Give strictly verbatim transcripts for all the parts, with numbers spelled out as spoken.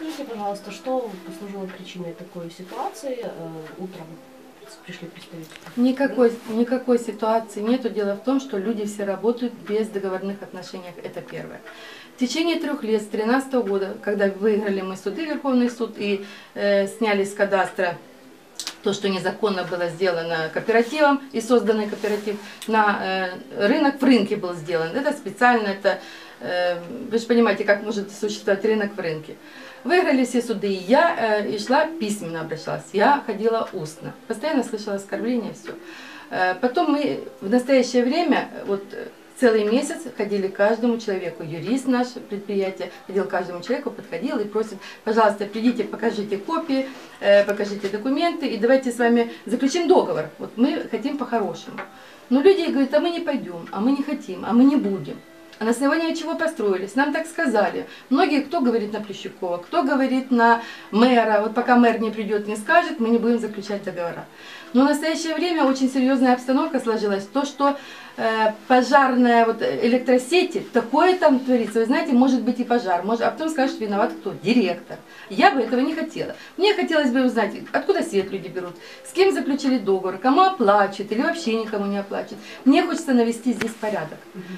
Скажите, пожалуйста, что послужило причиной такой ситуации? Э, утром пришли представители. Никакой, никакой ситуации нету. Дело в том, что люди все работают без договорных отношений. Это первое. В течение трех лет, с две тысячи тринадцатого года, когда выиграли мы суды, Верховный суд, и э, сняли с кадастра то, что незаконно было сделано кооперативом, и созданный кооператив, на э, рынок в рынке был сделан. Это специально, это, э, вы же понимаете, как может существовать рынок в рынке. Выиграли все суды, и я э, и шла письменно обращалась, я ходила устно, постоянно слышала оскорбления, все. Э, потом мы в настоящее время, вот целый месяц ходили каждому человеку, юрист наш предприятие, ходил каждому человеку, подходил и просит, пожалуйста, придите, покажите копии, э, покажите документы и давайте с вами заключим договор. Вот мы хотим по-хорошему. Но люди говорят, а мы не пойдем, а мы не хотим, а мы не будем. А на основании чего построились? Нам так сказали. Многие, кто говорит на Плещукова, кто говорит на мэра. Вот пока мэр не придет, не скажет, мы не будем заключать договора. Но в настоящее время очень серьезная обстановка сложилась. То, что э, пожарная вот, электросети, такое там творится. Вы знаете, может быть и пожар. Может, а потом скажут, виноват кто? Директор. Я бы этого не хотела. Мне хотелось бы узнать, откуда свет люди берут, с кем заключили договор, кому оплачивают или вообще никому не оплачивают. Мне хочется навести здесь порядок.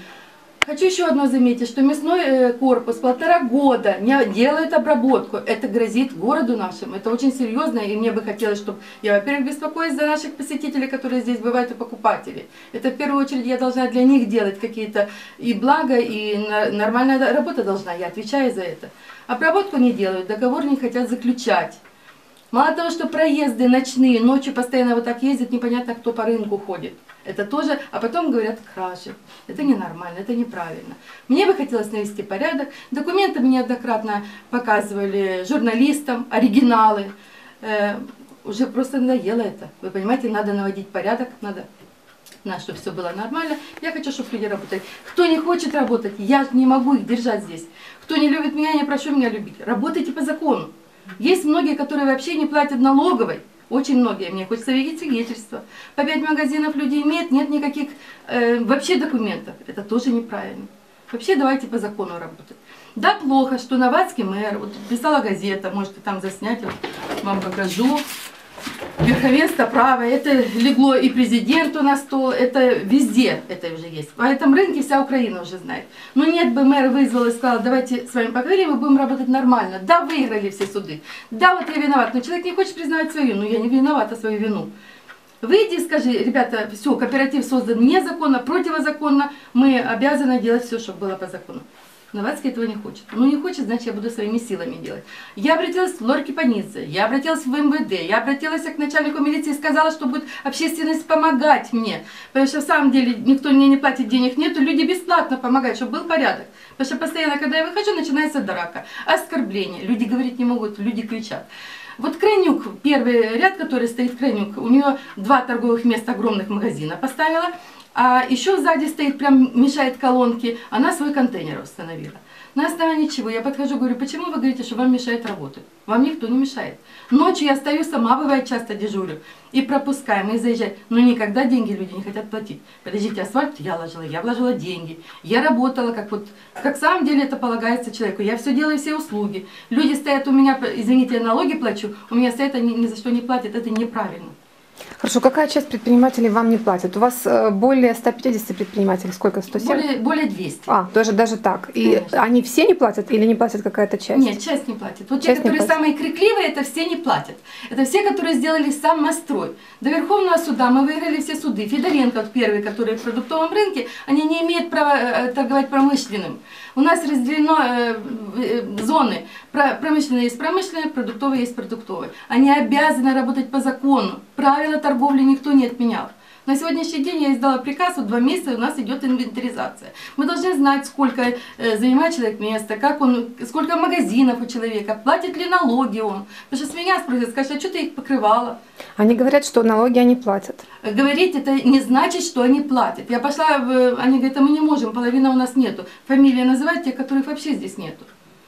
Хочу еще одно заметить, что мясной корпус полтора года не делает обработку. Это грозит городу нашему. Это очень серьезно, и мне бы хотелось, чтобы я, во-первых, беспокоюсь за наших посетителей, которые здесь бывают, и покупателей. Это в первую очередь я должна для них делать какие-то и блага, и нормальная работа должна. Я отвечаю за это. Обработку не делают, договор не хотят заключать. Мало того, что проезды ночные, ночью постоянно вот так ездят, непонятно, кто по рынку ходит. Это тоже, а потом говорят кражи. Это ненормально, это неправильно. Мне бы хотелось навести порядок. Документы мне неоднократно показывали журналистам, оригиналы. Э, уже просто надоело это. Вы понимаете, надо наводить порядок, надо, надо, чтобы все было нормально. Я хочу, чтобы люди работали. Кто не хочет работать, я не могу их держать здесь. Кто не любит меня, не прошу меня любить. Работайте по закону. Есть многие, которые вообще не платят налоговой. Очень многие. Мне хочется видеть свидетельства. По пять магазинов люди имеют, нет никаких э, вообще документов. Это тоже неправильно. Вообще давайте по закону работать. Да, плохо, что новатский мэр, вот писала газета, можете там заснять, вот, вам покажу. Верховенство права, это легло и президенту на стол, это везде это уже есть. По этом рынке вся Украина уже знает. Но нет бы мэр вызвал и сказал, давайте с вами поговорим, мы будем работать нормально. Да, выиграли все суды. Да, вот я виноват, но человек не хочет признавать свою, но я не виновата свою вину. Выйди и скажи, ребята, все, кооператив создан незаконно, противозаконно, мы обязаны делать все, чтобы было по закону. Новацкий этого не хочет. Ну не хочет, значит я буду своими силами делать. Я обратилась в Лорки Панидзе, я обратилась в эм вэ дэ, я обратилась к начальнику милиции и сказала, что будет общественность помогать мне. Потому что в самом деле никто мне не платит, денег нету, люди бесплатно помогают, чтобы был порядок. Потому что постоянно, когда я выхожу, начинается драка, оскорбление. Люди говорить не могут, люди кричат. Вот Крайнюк, первый ряд, который стоит Крайнюк, у нее два торговых места огромных магазина поставила. А еще сзади стоит, прям мешает колонке, она свой контейнер установила. На основании чего? Я подхожу, говорю, почему вы говорите, что вам мешает работать? Вам никто не мешает. Ночью я стою сама, бывает, часто дежурю. И пропускаем, и заезжаем. Но никогда деньги люди не хотят платить. Подождите, асфальт я вложила, я вложила деньги. Я работала, как вот, как в самом деле это полагается человеку. Я все делаю, все услуги. Люди стоят у меня, извините, я налоги плачу, у меня стоят, они ни за что не платят, это неправильно. Хорошо, какая часть предпринимателей вам не платит? У вас более ста пятидесяти предпринимателей, сколько? сто семь? Более, более двухсот. А, даже, даже так. И конечно. Они все не платят или не платят какая-то часть? Нет, часть не платит. Вот часть те, которые самые крикливые, это все не платят. Это все, которые сделали самострой. До Верховного суда мы выиграли все суды. Федоренко, вот первый, который в продуктовом рынке, они не имеют права торговать промышленным. У нас разделено э, э, зоны. Промышленные есть промышленные, продуктовые есть продуктовые. Они обязаны работать по закону. Правила торговли никто не отменял. На сегодняшний день я издала приказ, вот два месяца у нас идет инвентаризация. Мы должны знать, сколько э, занимает человек места, как он, сколько магазинов у человека, платит ли налоги он. Потому что с меня спросят, скажут, а что ты их покрывала? Они говорят, что налоги они платят. Говорить это не значит, что они платят. Я пошла, в, они говорят, а мы не можем, половина у нас нету. Фамилии называют те, которых вообще здесь нету.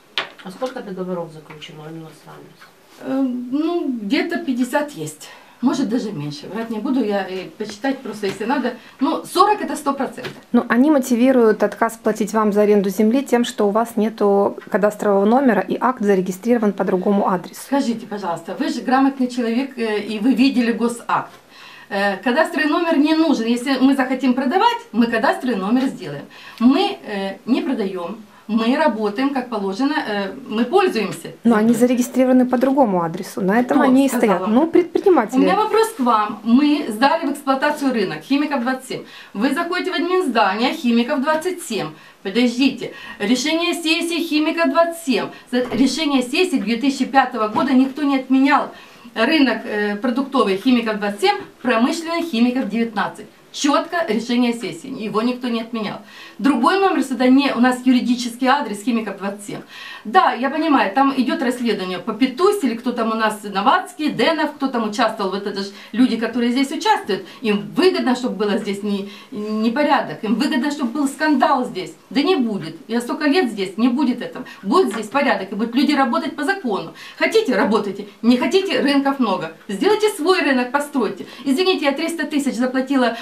А сколько договоров заключено именно с вами? Э, ну, где-то пятьдесят есть. Может даже меньше. Врать не буду, я и почитать просто, если надо. Ну, сорок это сто процентов. Ну, они мотивируют отказ платить вам за аренду земли тем, что у вас нету кадастрового номера и акт зарегистрирован по другому адресу. Скажите, пожалуйста, вы же грамотный человек, э, и вы видели госакт. Э, кадастровый номер не нужен. Если мы захотим продавать, мы кадастровый номер сделаем. Мы э, не продаем. Мы работаем, как положено, э, мы пользуемся. Но они зарегистрированы по другому адресу. На этом Кто они и сказал стоят. вам? Ну, предприниматели. У меня вопрос к вам. Мы сдали в эксплуатацию рынок Химиков двадцать семь. Вы заходите в админздание Химиков двадцать семь. Подождите. Решение сессии Химиков двадцать семь. Решение сессии две тысячи пятого года никто не отменял. Рынок э, продуктовый Химиков двадцать семь, промышленный Химиков девятнадцать. Четко решение сессии, его никто не отменял. Другой номер сюда не, у нас юридический адрес Химиков двадцать семь. Да, я понимаю, там идет расследование по Петусь, или кто там у нас, Новацкий, Денов, кто там участвовал, вот это же люди, которые здесь участвуют. Им выгодно, чтобы было здесь не, непорядок, им выгодно, чтобы был скандал здесь. Да не будет. Я столько лет здесь, не будет этого. Будет здесь порядок, и будут люди работать по закону. Хотите, работайте, не хотите, рынков много. Сделайте свой рынок, постройте. Извините, я триста тысяч заплатила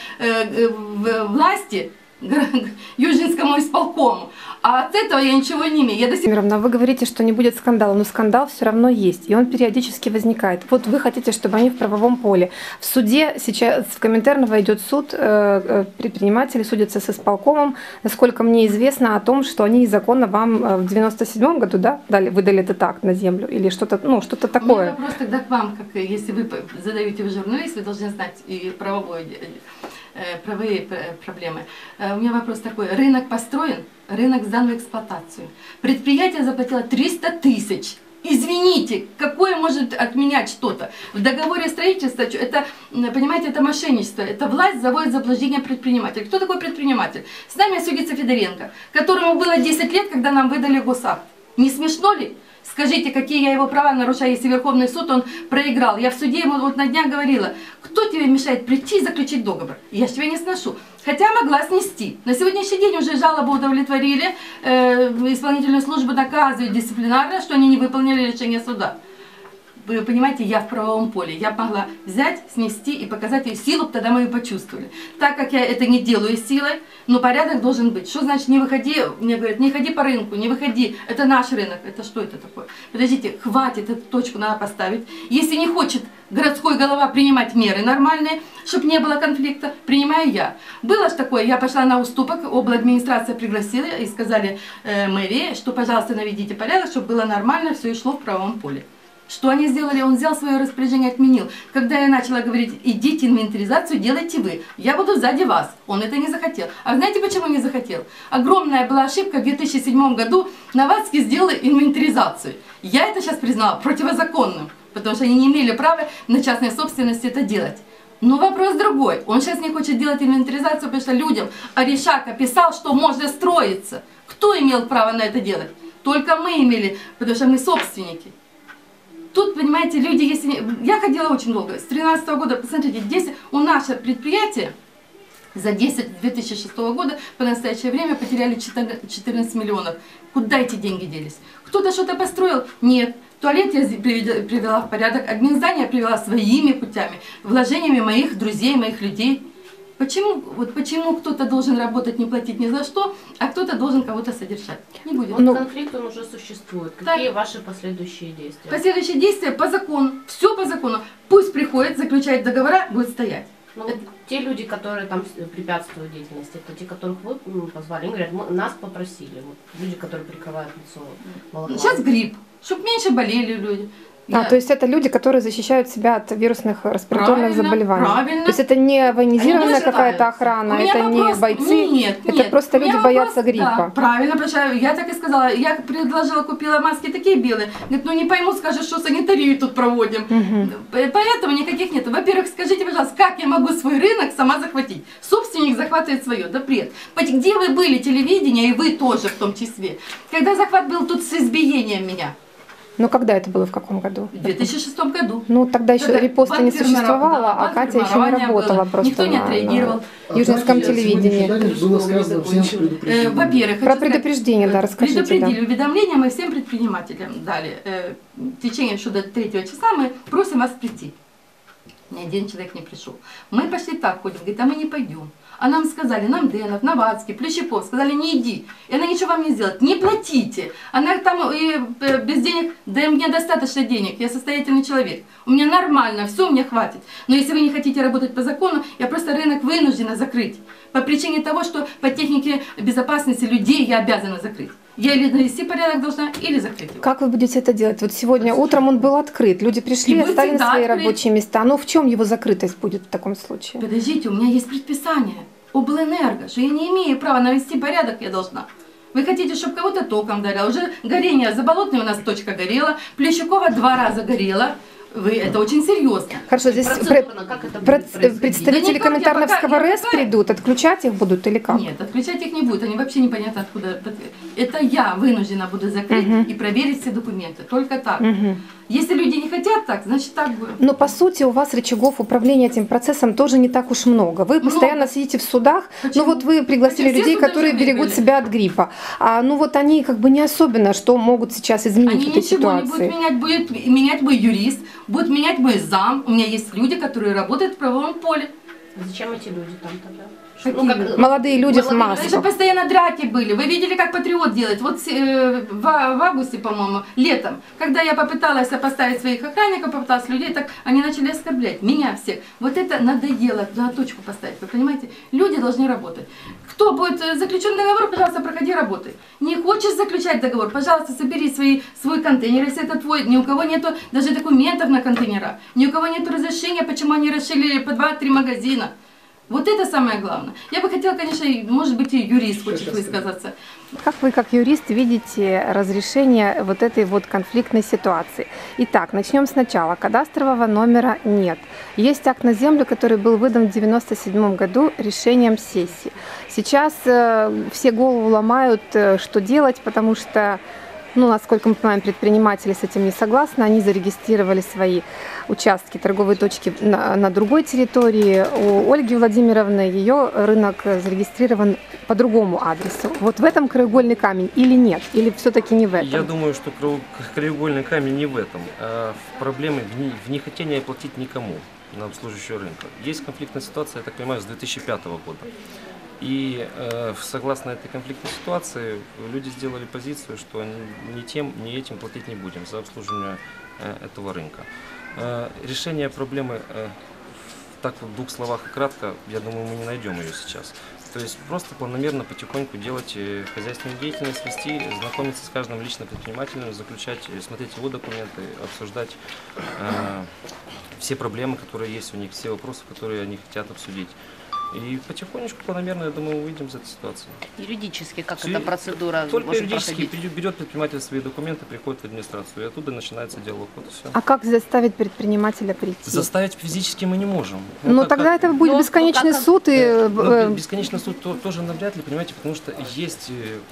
в власти Южинскому исполкому, а от этого я ничего не имею. Я до сих... Мировна, вы говорите, что не будет скандала, но скандал все равно есть, и он периодически возникает. Вот вы хотите, чтобы они в правовом поле. В суде сейчас, в Коминтерново идет суд, предприниматели судятся с исполкомом, насколько мне известно, о том, что они незаконно вам в девяносто седьмом году, да, дали, выдали этот акт на землю, или что-то, ну, что-то такое. У меня вопрос тогда к вам, как если вы задаете в журналист, вы должны знать и правовое правовые проблемы. У меня вопрос такой. Рынок построен, рынок сдан в эксплуатацию. Предприятие заплатило триста тысяч. Извините, какое может отменять что-то? В договоре строительства, это, понимаете, это мошенничество, это власть заводит в заблуждение предпринимателя. Кто такой предприниматель? С нами судится Федоренко, которому было десять лет, когда нам выдали госакт. Не смешно ли? Скажите, какие я его права нарушаю, если Верховный суд он проиграл. Я в суде ему вот на днях говорила, кто тебе мешает прийти и заключить договор? Я же тебя не сношу. Хотя могла снести. На сегодняшний день уже жалобу удовлетворили, э, исполнительную службу наказывают дисциплинарно, что они не выполнили решение суда. Вы понимаете, я в правовом поле. Я могла взять, снести и показать ее силу, тогда мы ее почувствовали. Так как я это не делаю силой, но порядок должен быть. Что значит не выходи, мне говорят, не ходи по рынку, не выходи, это наш рынок. Это что это такое? Подождите, хватит, эту точку надо поставить. Если не хочет городской голова принимать меры нормальные, чтобы не было конфликта, принимаю я. Было же такое, я пошла на уступок, обладминистрация пригласила и сказали э, мэрии, что, пожалуйста, наведите порядок, чтобы было нормально, все и шло в правом поле. Что они сделали? Он взял свое распоряжение, отменил. Когда я начала говорить, идите инвентаризацию, делайте вы. Я буду сзади вас. Он это не захотел. А знаете, почему не захотел? Огромная была ошибка. В две тысячи седьмом году Новацкий сделал инвентаризацию. Я это сейчас признала противозаконным, потому что они не имели права на частной собственности это делать. Но вопрос другой. Он сейчас не хочет делать инвентаризацию, потому что людям Орешак описал, что можно строиться. Кто имел право на это делать? Только мы имели, потому что мы собственники. Тут, понимаете, люди, если... Я ходила очень долго, с тринадцатого года, посмотрите, здесь у наше предприятие за десять две тысячи шестого года по настоящее время потеряли четырнадцать миллионов. Куда эти деньги делись? Кто-то что-то построил? Нет. Туалет я привела в порядок, админздание привела своими путями, вложениями моих друзей, моих людей. Почему, вот почему кто-то должен работать, не платить ни за что, а кто-то должен кого-то содержать? Не будет. Вот ну, конфликт он уже существует. Какие так, ваши последующие действия? Последующие действия по закону. Все по закону. Пусть приходит, заключает договора, будет стоять. Ну, это... Те люди, которые там препятствуют деятельности, это те, которых вы ну, позвали, они говорят, мы, нас попросили. Вот, люди, которые прикрывают лицо. Молоко. Сейчас грипп, чтобы меньше болели люди. А, Я... то есть это люди, которые защищают себя от вирусных респираторных правильно, заболеваний. Правильно. То есть это не военизированная какая-то охрана, это вопрос... не бойцы, нет, это нет. просто люди вопрос... боятся гриппа. Да, правильно, потому что я так и сказала, я предложила, купила маски такие белые. Говорит, ну не пойму, скажешь, что санитарию тут проводим. Угу. Поэтому никаких нет. Во-первых, скажите, пожалуйста, как я могу свой рынок сама захватить? Собственник захватывает свое, да бред. Где вы были, телевидение, и вы тоже в том числе, когда захват был тут с избиением меня? Ну, когда это было, в каком году? В две тысячи шестом году. Ну, тогда еще репоста не существовало, да, а Катя еще не работала было. просто. Никто не отреагировал. На Южинском телевидении. Было сказано всем предупреждение. Во-первых, про предупреждение, да, расскажите. Предупредили, да. уведомления мы всем предпринимателям дали. В течение еще до третьего числа мы просим вас прийти. Ни один человек не пришел. Мы пошли так ходим, говорит, а мы не пойдем. А нам сказали, нам Денов, Новацкий, Плещаков, сказали, не иди. И она ничего вам не сделает, не платите. Она там и, без денег, да мне достаточно денег, я состоятельный человек. У меня нормально, все, мне хватит. Но если вы не хотите работать по закону, я просто рынок вынуждена закрыть. По причине того, что по технике безопасности людей я обязана закрыть. Я или навести порядок должна, или закрыть его. Как вы будете это делать? Вот сегодня утром он был открыт, люди пришли, оставили свои открыт. рабочие места. Но в чем его закрытость будет в таком случае? Подождите, у меня есть предписание облэнерго, что я не имею права навести порядок, я должна. Вы хотите, чтобы кого-то током ударило? Уже горение, Заболотной у нас точка горела, Плещакова два раза горела. Вы, это очень серьезно. Хорошо, здесь про, про, представители да Коминтерновского РЭС придут, отключать их будут или как? Нет, отключать их не будет, они вообще непонятно откуда. Это я вынуждена буду закрыть угу. и проверить все документы, только так. Угу. Если люди не хотят так, значит так будет. Но по сути у вас рычагов управления этим процессом тоже не так уж много. Вы много. постоянно сидите в судах, Почему? ну вот вы пригласили Почему? людей, которые берегут себя от гриппа. А ну вот они как бы не особенно, что могут сейчас изменить они этой ситуации. Они ничего не будут менять, будет менять мой юрист, будет менять мой зам. У меня есть люди, которые работают в правовом поле. Зачем эти люди там тогда? Ну, как, молодые люди молодые, с маской. Даже постоянно драки были. Вы видели, как Патриот делает? Вот э, в, в августе, по-моему, летом, когда я попыталась поставить своих охранников, попыталась людей, так они начали оскорблять меня всех. Вот это надоело, на точку поставить. Вы понимаете? Люди должны работать. Кто будет заключен договор, пожалуйста, проходи работай. Не хочешь заключать договор, пожалуйста, собери свои, свой контейнер, если это твой. Ни у кого нету даже документов на контейнера. Ни у кого нету разрешения, почему они расширили по два-три магазина. Вот это самое главное. Я бы хотела, конечно, может быть, и юрист хочет высказаться. Как вы, как юрист, видите разрешение вот этой вот конфликтной ситуации? Итак, начнем сначала. Кадастрового номера нет. Есть акт на землю, который был выдан в девяносто седьмом году решением сессии. Сейчас э, все голову ломают, э, что делать, потому что, ну, насколько мы понимаем, предприниматели с этим не согласны. Они зарегистрировали свои участки, торговые точки на, на другой территории. У Ольги Владимировны ее рынок зарегистрирован по другому адресу. Вот в этом краеугольный камень или нет? Или все-таки не в этом? Я думаю, что краеугольный камень не в этом. А в проблеме в, не, в нехотении платить никому на обслуживающего рынка. Есть конфликтная ситуация, я так понимаю, с две тысячи пятого года. И э, согласно этой конфликтной ситуации, люди сделали позицию, что ни тем, ни этим платить не будем за обслуживание э, этого рынка. Э, решение проблемы, э, так вот в двух словах и кратко, я думаю, мы не найдем ее сейчас. То есть просто планомерно, потихоньку делать хозяйственную деятельность, вести, знакомиться с каждым лично предпринимателем, заключать, смотреть его документы, обсуждать э, все проблемы, которые есть у них, все вопросы, которые они хотят обсудить. И потихонечку, планомерно, я думаю, выйдем из этой ситуации. Юридически как Все, эта процедура Только может юридически проходить? Берет предприниматель свои документы, приходит в администрацию, и оттуда начинается диалог. Вот и все. А как заставить предпринимателя прийти? Заставить физически мы не можем. Ну, ну как, тогда как, это будет ну, бесконечный ну, суд. И... Ну, бесконечный суд то, тоже навряд ли, понимаете, потому что есть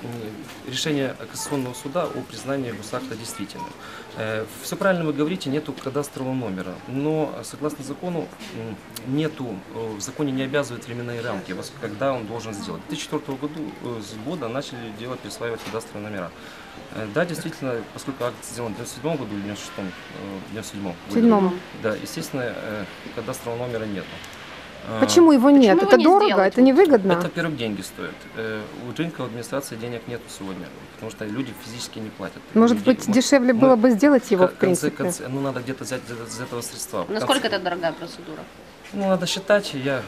решение Кассационного суда о признании госакта действительным. Все правильно вы говорите, нету кадастрового номера, но согласно закону нету, в законе не обязывает временные рамки, когда он должен сделать. В две тысячи четвёртом году, года начали делать, присваивать кадастровые номера. Да, действительно, поскольку акт сделан в девяносто седьмом году или девяносто шестом, девяносто седьмом седьмом. Да, естественно, кадастрового номера нет. Почему его нет? Почему это не дорого, сделать? Это невыгодно? Это, во-первых, деньги стоят. У рынка, у администрации денег нет сегодня, потому что люди физически не платят. Может люди, быть, дешевле мы, было бы сделать его, в принципе? Конце, ну, надо где-то взять из этого средства. Насколько это дорогая процедура? Ну, надо считать. Я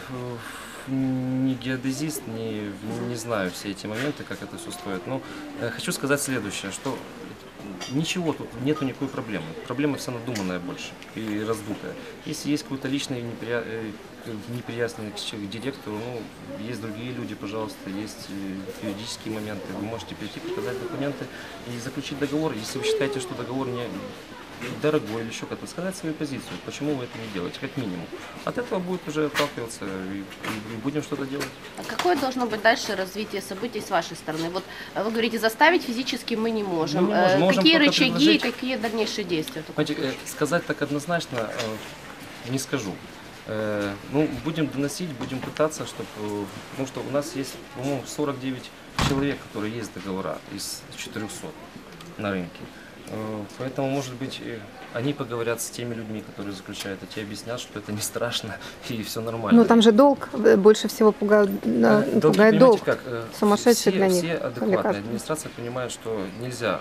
не геодезист, не, не знаю все эти моменты, как это все стоит. Но э, хочу сказать следующее, что ничего тут, нету никакой проблемы. Проблема вся надуманная больше и раздутая. Если есть какой-то личный неприя... неприязненный к директору, ну, есть другие люди, пожалуйста, есть юридические моменты. Вы можете прийти, показать документы и заключить договор. Если вы считаете, что договор не дорогой или еще как-то, сказать свою позицию, почему вы это не делаете, как минимум. От этого будет уже отталкиваться и, и будем что-то делать. А какое должно быть дальше развитие событий с вашей стороны? Вот вы говорите, заставить физически мы не можем. Мы не можем. Можем какие рычаги предложить... и какие дальнейшие действия? Знаете, сказать так однозначно не скажу. Ну, будем доносить, будем пытаться, чтобы, потому что у нас есть, по-моему, сорок девять человек, которые есть договора из четырёхсот на рынке. Поэтому, может быть, они поговорят с теми людьми, которые заключают, а те объяснят, что это не страшно и все нормально. Но там же долг больше всего пугает, Долги, пугает долг. как, Сумасшедший все, для них. Все адекватные. Администрация понимает, что нельзя,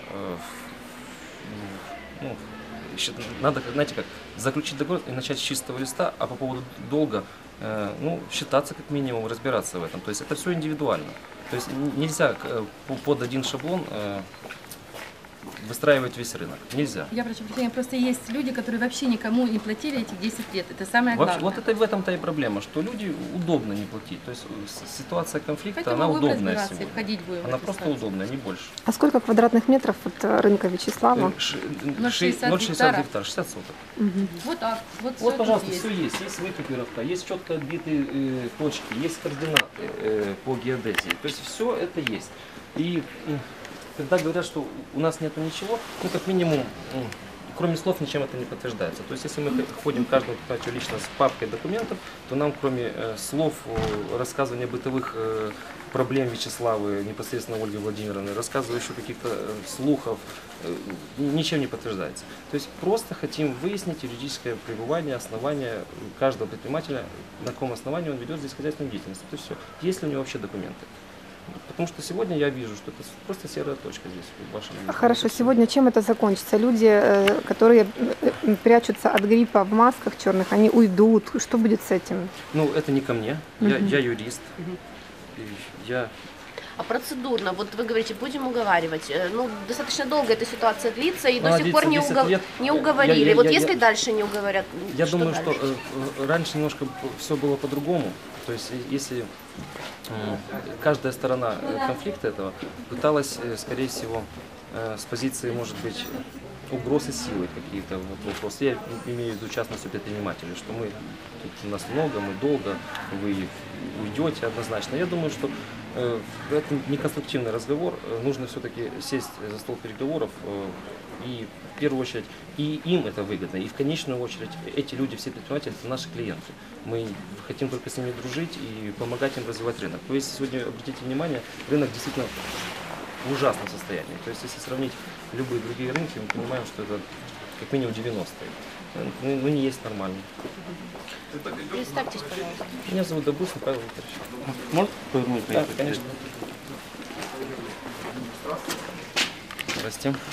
ну, надо, знаете как, заключить договор и начать с чистого листа, а по поводу долга, ну, считаться как минимум, разбираться в этом. То есть это все индивидуально. То есть нельзя под один шаблон выстраивать весь рынок. Нельзя. Я прошу прощения, просто есть люди, которые вообще никому не платили эти десять лет. Это самое главное. Вообще, вот это в этом-то и проблема, что люди удобно не платить. То есть ситуация конфликта, Поэтому она удобная сегодня. Входить будем она просто ситуацию. Удобная, не больше. А сколько квадратных метров от рынка Вячеслава? ноль целых шестьдесят гектар, шестьдесят соток. Угу. Вот так. Вот, вот все пожалуйста, есть. все есть. Есть выкопировка, есть четко отбитые э, точки, есть координаты э, по геодезии. То есть все это есть. И когда говорят, что у нас нету ничего, ну как минимум, кроме слов, ничем это не подтверждается. То есть если мы ходим каждому предпринимателю лично с папкой документов, то нам кроме э, слов, э, рассказывания бытовых э, проблем Вячеславы, непосредственно Ольги Владимировны, рассказывая еще каких-то э, слухов, э, ничем не подтверждается. То есть просто хотим выяснить юридическое пребывание, основание каждого предпринимателя, на каком основании он ведет здесь хозяйственную деятельность. То есть все. Есть ли у него вообще документы? Потому что сегодня я вижу, что это просто серая точка здесь в вашем виде. Хорошо, сегодня чем это закончится? Люди, которые прячутся от гриппа в масках черных, они уйдут. Что будет с этим? Ну, это не ко мне. Угу. Я, я юрист. Угу. Я... А процедурно, вот вы говорите, будем уговаривать. Ну, достаточно долго эта ситуация длится, и Она до сих пор не, угов... лет... не уговорили. Я, я, вот я, если я... дальше не уговорят, я что думаю, дальше? что э, раньше немножко все было по-другому. То есть, если э, каждая сторона конфликта этого пыталась, э, скорее всего, э, с позиции, может быть, угрозы силы какие-то вот вопросы. Я имею в виду частностью предпринимателей, что мы тут нас много, мы долго, вы уйдете однозначно. Я думаю, что э, это не конструктивный разговор. Нужно все-таки сесть за стол переговоров э, и в первую очередь и им это выгодно, и в конечную очередь эти люди, все предприниматели, это наши клиенты. Мы хотим только с ними дружить и помогать им развивать рынок. То есть сегодня, обратите внимание, рынок действительно в ужасном состоянии. То есть если сравнить любые другие рынки, мы понимаем, что это как минимум девяностые. Ну, ну не есть нормально. Представьтесь, пожалуйста. Меня зовут Добрусный Павел Викторович. Может повернуть? Да, конечно. Здрасте.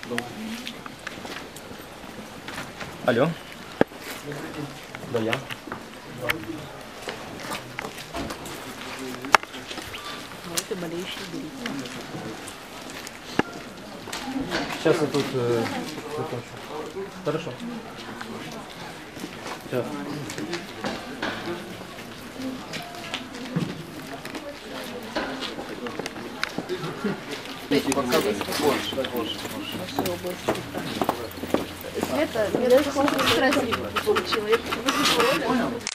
Алло. Да, я. Можете болеющие берите. Сейчас я тут э, закончу. Хорошо. Сейчас. Света, я даже красиво получила.